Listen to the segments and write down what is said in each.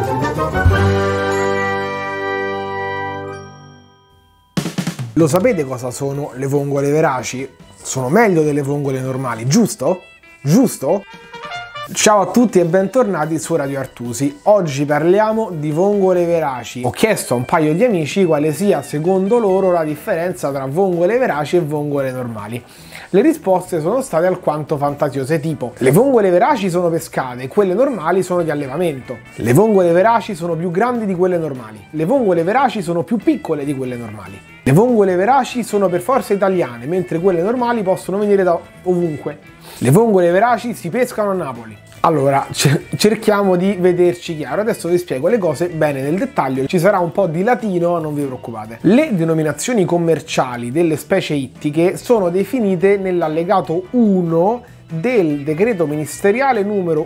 Lo sapete cosa sono le vongole veraci? Sono meglio delle vongole normali, giusto? Giusto? Ciao a tutti e bentornati su Radio Artusi. Oggi parliamo di vongole veraci. Ho chiesto a un paio di amici quale sia secondo loro la differenza tra vongole veraci e vongole normali. Le risposte sono state alquanto fantasiose, tipo: le vongole veraci sono pescate, quelle normali sono di allevamento. Le vongole veraci sono più grandi di quelle normali. Le vongole veraci sono più piccole di quelle normali. Le vongole veraci sono per forza italiane, mentre quelle normali possono venire da ovunque. Le vongole veraci si pescano a Napoli. Allora, cerchiamo di vederci chiaro. Adesso vi spiego le cose bene nel dettaglio. Ci sarà un po' di latino, non vi preoccupate. Le denominazioni commerciali delle specie ittiche sono definite nell'allegato 1 del decreto ministeriale numero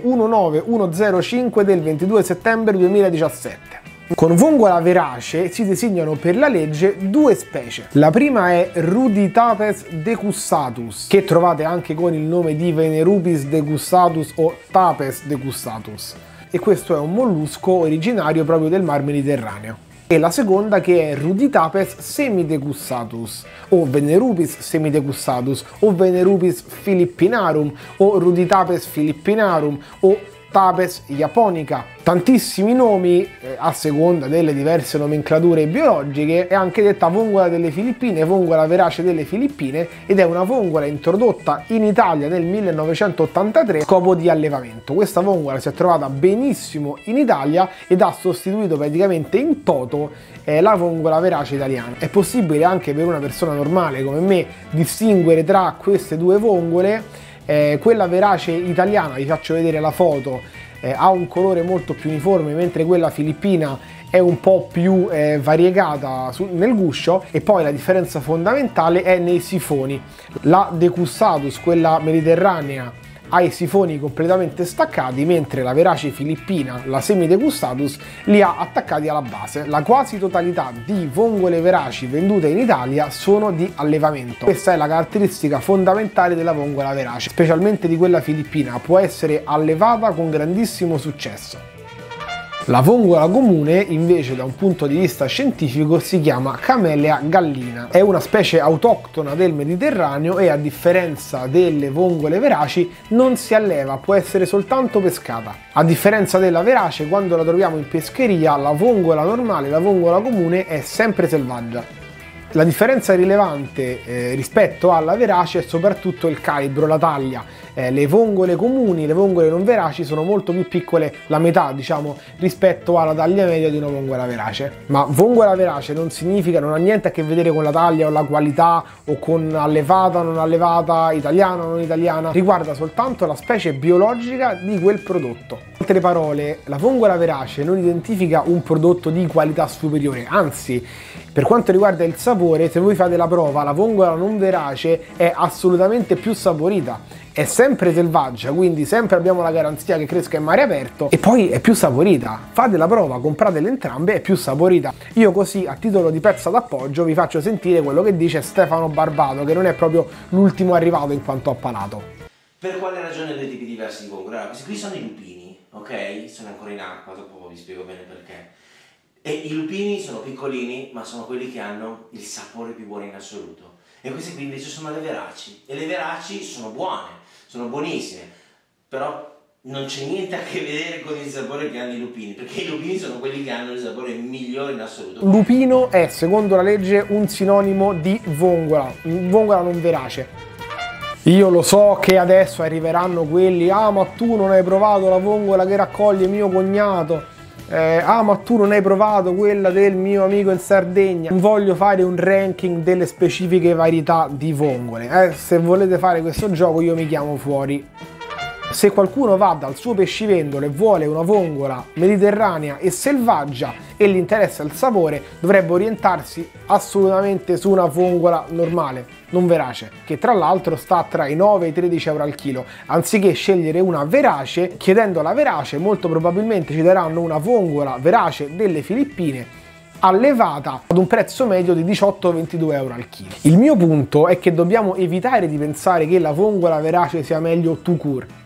19105 del 22 settembre 2017. Con vongola verace si designano per la legge due specie. La prima è Ruditapes decussatus, che trovate anche con il nome di Venerupis decussatus o Tapes decussatus, e questo è un mollusco originario proprio del Mar Mediterraneo. E la seconda che è Ruditapes semidecussatus o Venerupis semidecussatus o Venerupis philippinarum o Ruditapes philippinarum o Tapes japonica, tantissimi nomi a seconda delle diverse nomenclature biologiche. È anche detta vongola delle Filippine, vongola verace delle Filippine, ed è una vongola introdotta in Italia nel 1983 a scopo di allevamento. Questa vongola si è trovata benissimo in Italia ed ha sostituito praticamente in toto la vongola verace italiana. È possibile anche per una persona normale come me distinguere tra queste due vongole. Quella verace italiana, vi faccio vedere la foto, ha un colore molto più uniforme, mentre quella filippina è un po' più variegata nel guscio. E poi la differenza fondamentale è nei sifoni. La decussatus, quella mediterranea, ha i sifoni completamente staccati, mentre la verace filippina, la semidecussatus, li ha attaccati alla base. La quasi totalità di vongole veraci vendute in Italia sono di allevamento. Questa è la caratteristica fondamentale della vongola verace, specialmente di quella filippina. Può essere allevata con grandissimo successo. La vongola comune, invece, da un punto di vista scientifico si chiama Camellia gallina. È una specie autoctona del Mediterraneo e, a differenza delle vongole veraci, non si alleva, può essere soltanto pescata. A differenza della verace, quando la troviamo in pescheria, la vongola normale, la vongola comune, è sempre selvaggia. La differenza rilevante rispetto alla verace è soprattutto il calibro, la taglia. Le vongole comuni, le vongole non veraci sono molto più piccole, la metà diciamo, rispetto alla taglia media di una vongola verace. Ma vongola verace non significa, non ha niente a che vedere con la taglia o la qualità o con allevata, non allevata, italiana o non italiana. Riguarda soltanto la specie biologica di quel prodotto. In altre parole, la vongola verace non identifica un prodotto di qualità superiore, anzi, per quanto riguarda il sapore, se voi fate la prova, la vongola non verace è assolutamente più saporita. È sempre selvaggia, quindi sempre abbiamo la garanzia che cresca in mare aperto, e poi è più saporita. Fate la prova, compratele entrambe, è più saporita. Io così, a titolo di pezzo d'appoggio, vi faccio sentire quello che dice Stefano Barbato, che non è proprio l'ultimo arrivato in quanto a palato. Per quale ragione due tipi diversi di vongola? Allora, questi qui sono i lupini, ok? Sono ancora in acqua, dopo vi spiego bene perché. E i lupini sono piccolini, ma sono quelli che hanno il sapore più buono in assoluto. E queste qui invece sono le veraci. E le veraci sono buone, sono buonissime, però non c'è niente a che vedere con il sapore che hanno i lupini, perché i lupini sono quelli che hanno il sapore migliore in assoluto. Lupino è, secondo la legge, un sinonimo di vongola, vongola non verace. Io lo so che adesso arriveranno quelli: ah, ma tu non hai provato la vongola che raccoglie mio cognato. Ah, ma tu non hai provato quella del mio amico in Sardegna. Non voglio fare un ranking delle specifiche varietà di vongole. Se volete fare questo gioco io mi chiamo fuori. Se qualcuno va dal suo pescivendolo e vuole una vongola mediterranea e selvaggia e gli interessa il sapore, dovrebbe orientarsi assolutamente su una vongola normale, non verace, che tra l'altro sta tra i 9 e i 13 euro al chilo. Anziché scegliere una verace, chiedendo la verace molto probabilmente ci daranno una vongola verace delle Filippine allevata ad un prezzo medio di 18-22 euro al chilo. Il mio punto è che dobbiamo evitare di pensare che la vongola verace sia meglio tout court.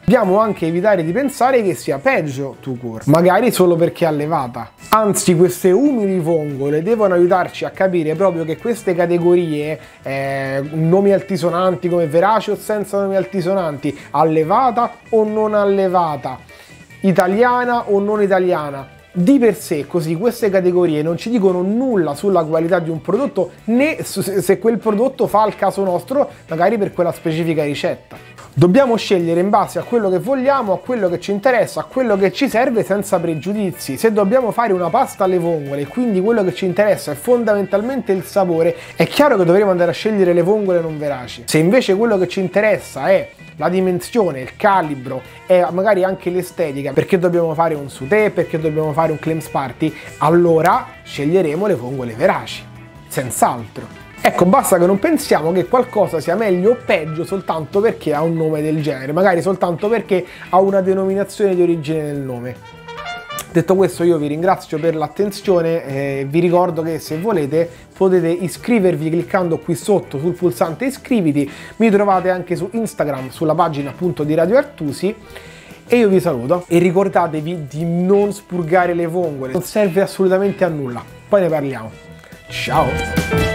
Dobbiamo anche evitare di pensare che sia peggio tout court, magari solo perché è allevata. Anzi, queste umili vongole devono aiutarci a capire proprio che queste categorie, nomi altisonanti come verace o senza nomi altisonanti, allevata o non allevata, italiana o non italiana, di per sé così queste categorie non ci dicono nulla sulla qualità di un prodotto, né se quel prodotto fa al caso nostro, magari per quella specifica ricetta. Dobbiamo scegliere in base a quello che vogliamo, a quello che ci interessa, a quello che ci serve senza pregiudizi. Se dobbiamo fare una pasta alle vongole e quindi quello che ci interessa è fondamentalmente il sapore, è chiaro che dovremo andare a scegliere le vongole non veraci. Se invece quello che ci interessa è la dimensione, il calibro e magari anche l'estetica, perché dobbiamo fare un sauté, perché dobbiamo fare un Claims Party, allora sceglieremo le vongole veraci, senz'altro. Ecco, basta che non pensiamo che qualcosa sia meglio o peggio soltanto perché ha un nome del genere, magari soltanto perché ha una denominazione di origine nel nome. Detto questo, io vi ringrazio per l'attenzione, vi ricordo che se volete potete iscrivervi cliccando qui sotto sul pulsante iscriviti, mi trovate anche su Instagram sulla pagina appunto di Radio Artusi e io vi saluto e ricordatevi di non spurgare le vongole, non serve assolutamente a nulla, poi ne parliamo. Ciao!